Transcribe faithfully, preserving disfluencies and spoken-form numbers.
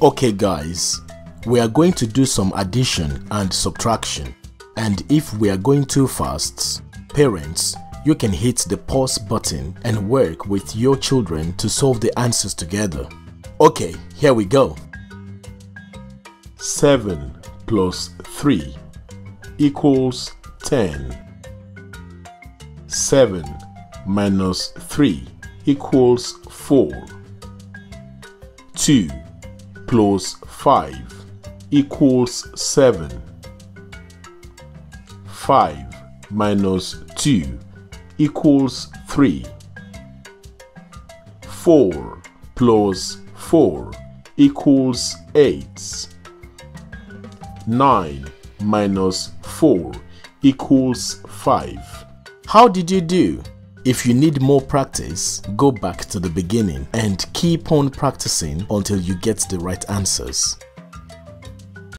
Okay guys, we are going to do some addition and subtraction, and if we are going too fast, parents, you can hit the pause button and work with your children to solve the answers together. Okay, here we go. seven plus three equals ten. seven minus three equals four. two plus five equals seven. five minus two equals three. four plus four equals eight. nine minus four equals five. How did you do? If you need more practice, go back to the beginning and keep on practicing until you get the right answers.